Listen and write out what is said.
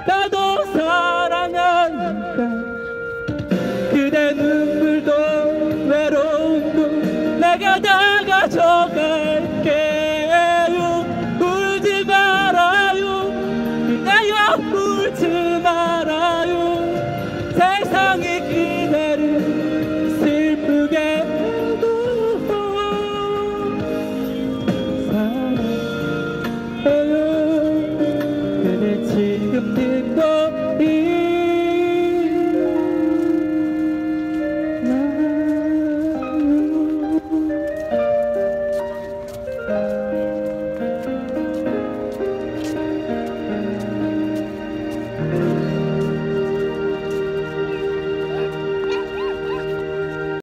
나도 사랑하니까 그대 눈물도 외로움도 내가 다 가져갈게요. 울지 말아요 그대여 울지 말아요. 세상이 그대를 슬프게 해도 사랑